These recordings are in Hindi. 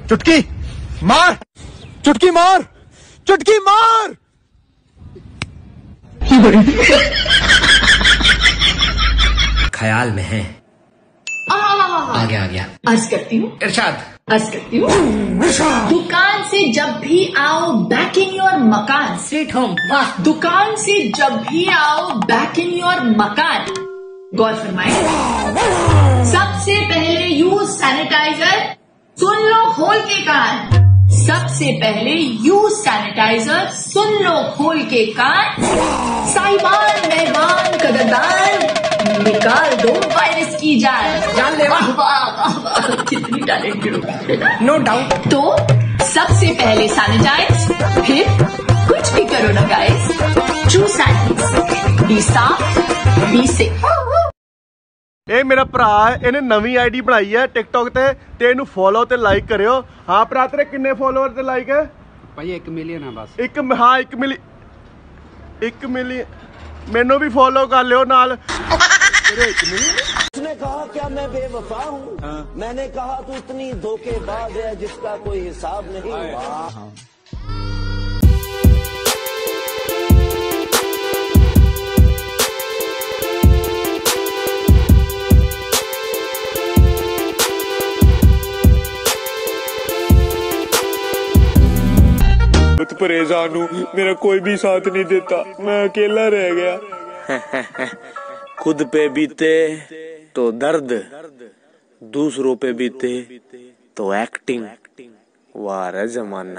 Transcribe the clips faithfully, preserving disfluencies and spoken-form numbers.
चुटकी मार, चुटकी मार, चुटकी मार। ख्याल में है। आ गया आ गया। अर्ज करती हूँ इरशाद। अर्ज करती हूँ दुकान से जब भी आओ बैक इन योर मकान। Sweet home. वाह। दुकान से जब भी आओ बैक इन योर मकान। गौर फरमाए। सबसे पहले यूज सैनिटाइजर। सुन लो खोल के कान। सबसे पहले यूज सैनिटाइजर। सुन लो खोल के कान। साहिबान मेहमान कदरदान निकाल दो वायरस की जान। जान ले। वाह वाह वाह कितनी टैलेंटेड। No doubt. तो सबसे पहले सैनिटाइज, फिर कुछ भी करो ना गाइस। ट्रू सैनिटाइज, बी साफ, बी सेफ। ਇਹ ਮੇਰਾ ਭਰਾ ਹੈ, ਇਹਨੇ ਨਵੀਂ ਆਈਡੀ ਬਣਾਈ ਹੈ ਟਿਕਟੌਕ ਤੇ ਤੇ ਇਹਨੂੰ ਫੋਲੋ ਤੇ ਲਾਈਕ ਕਰਿਓ। ਹਾਂ ਭਰਾ ਤੇਰੇ ਕਿੰਨੇ ਫੋਲੋਅਰ ਤੇ ਲਾਈਕ ਹੈ? ਭਾਈ ਇੱਕ ਮਿਲੀਅਨ ਆ ਬਸ। ਇੱਕ ਹਾਂ ਇੱਕ ਮਿਲੀ ਇੱਕ ਮਿਲੀਅਨ ਮੈਨੂੰ ਵੀ ਫੋਲੋ ਕਰ ਲਿਓ ਨਾਲ। ਤੇਰੇ ਇੱਕ ਮਿਲੀਅਨ। उसने कहा क्या मैं बेवफा हूँ? हाँ। मैंने कहा तू इतनी धोखेबाज है जिसका कोई हिसाब नहीं। हाँ। परेशान हूँ, मेरा कोई भी साथ नहीं देता, मैं अकेला रह गया। खुद पे बीते तो दर्द, दूसरों पे बीते तो एक्टिंग। वाह जमाना।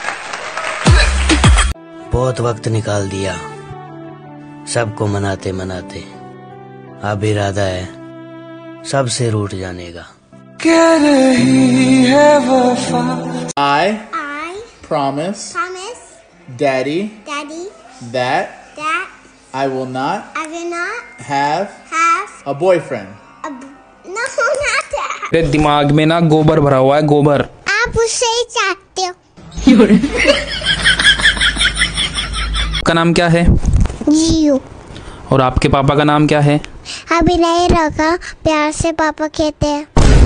बहुत वक्त निकाल दिया सबको मनाते मनाते, अब इरादा है सबसे रूठ जाने का। कह रही है वफा। I promise, promise Daddy, Daddy that that I will not I will not have have a boyfriend. a b- no not that. तेरे दिमाग में ना गोबर भरा हुआ है, गोबर। आप उससे ही चाहते हो। का नाम क्या है? जियो। और आपके पापा का नाम क्या है? अभी नहीं रखा, प्यार से पापा कहते हैं।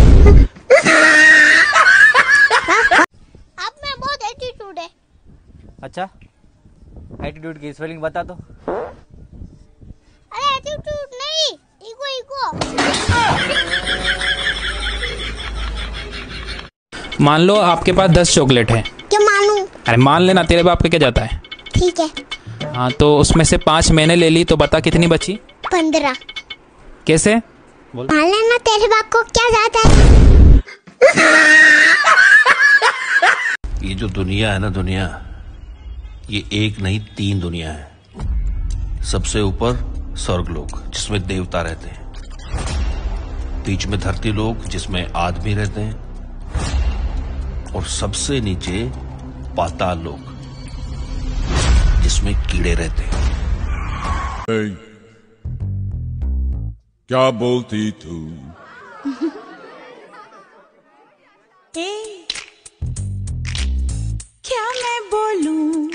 अब मैं बहुत एटीट्यूड है। अच्छा, एटीट्यूड की स्पेलिंग बता दो। अरे एटीट्यूड नहीं, इगो इगो। मान लो आपके पास दस चॉकलेट है। क्या मानूं? अरे मान लेना, तेरे बाप का क्या जाता है। ठीक है। हाँ, तो उसमें से पांच मैंने ले ली, तो बता कितनी बची? पंद्रह। कैसे? मान लेना, तेरे बाप को क्या जाता है। ये जो दुनिया है ना, दुनिया, ये एक नहीं तीन दुनिया है। सबसे ऊपर स्वर्गलोक जिसमें देवता रहते हैं, बीच में धरती लोक जिसमें आदमी रहते हैं, और सबसे नीचे पाताल लोक जिसमें कीड़े रहते हैं। hey, क्या बोलती तू? क्या मैं बोलूं?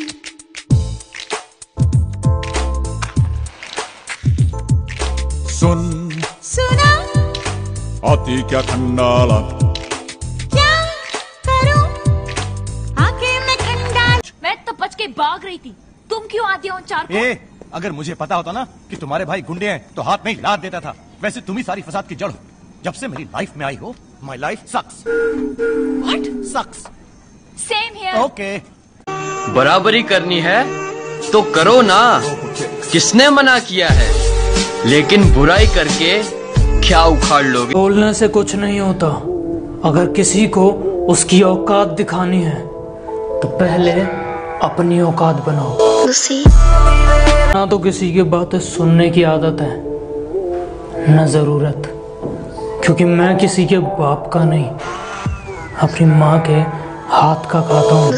सुन सुना आती क्या खंडाला। क्या करूं आके मैं खंडाल। मैं तो बच के भाग रही थी, तुम क्यों आती हो चार को? ए, अगर मुझे पता होता ना कि तुम्हारे भाई गुंडे हैं तो हाथ में ही लात देता था। वैसे तुम ही सारी फसाद की जड़ हो। जब से मेरी लाइफ में आई हो, my life sucks. What? Sucks. Same here. Okay. बराबरी करनी है तो करो ना, किसने मना किया है? लेकिन बुराई करके क्या उखाड़ लोगे? बोलने से कुछ नहीं होता। अगर किसी को उसकी औकात दिखानी है तो पहले अपनी औकात बनाओ। ना तो किसी की बातें सुनने की आदत है, न जरूरत। क्योंकि मैं किसी के बाप का नहीं, अपनी माँ के हाथ का खाता हूँ।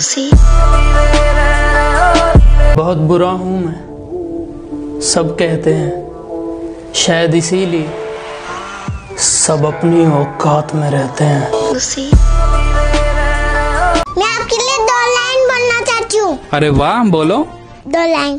बहुत बुरा हूँ मैं, सब कहते हैं, शायद इसीलिए सब अपनी औकात में रहते हैं। मैं आपके लिए दो लाइन बोलना चाहती हूँ। अरे वाह, बोलो। दो लाइन।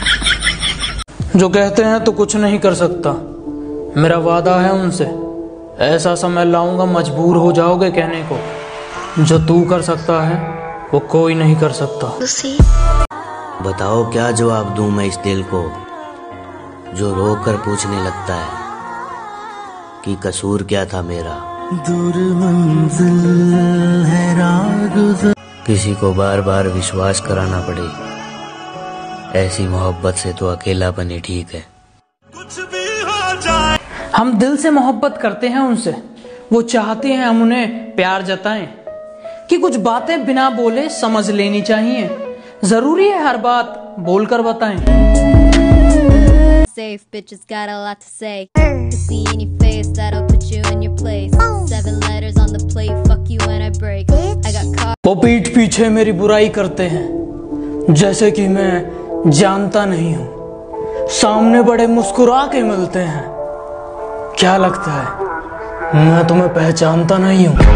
जो कहते हैं तो कुछ नहीं कर सकता, मेरा वादा है उनसे, ऐसा समय लाऊंगा मजबूर हो जाओगे कहने को, जो तू कर सकता है वो कोई नहीं कर सकता। बताओ क्या जवाब दूं मैं इस दिल को जो रो कर पूछने लगता है कि कसूर क्या था मेरा। दूर मंजिल है राह, किसी को बार बार विश्वास कराना पड़े, ऐसी मोहब्बत से तो अकेलापन ही ठीक है। हम दिल से मोहब्बत करते हैं उनसे, वो चाहते हैं हम उन्हें प्यार जताएं, कि कुछ बातें बिना बोले समझ लेनी चाहिए, जरूरी है हर बात बोलकर बताएं। Safe bitches got a lot to say. To see in your face that'll put you in your place. Seven letters on the plate, fuck you when I break. I got caught. वो पीठ पीछे मेरी बुराई करते हैं जैसे कि मैं जानता नहीं हूँ, सामने बड़े मुस्कुरा के मिलते हैं, क्या लगता है मैं तुम्हें पहचानता नहीं हूँ।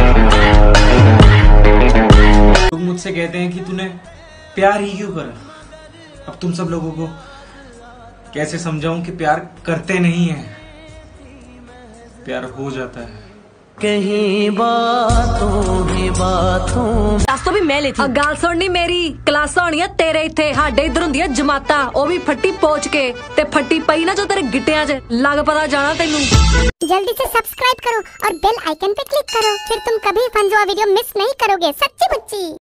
लोग मुझसे कहते हैं कि तूने प्यार ही क्यों करा। अब तुम सब लोगों को कैसे समझाऊं कि प्यार करते नहीं है, प्यार हो जाता है। कहीं बातों ही बातों क्लास तो भी मैं लेती हूं। गाल सुननी मेरी क्लास होनी है तेरे इत्थे, हाडे इधर हुंदी है जमाता, ओ भी फट्टी पोच के ते फट्टी पई ना जो तेरे गिट्टियां च लग पता जाना तेनू। जल्दी से सब्सक्राइब करो और बेल आइकन पे क्लिक करो, फिर तुम कभी फंजवा वीडियो मिस नहीं करोगे, सच्ची मुच्ची।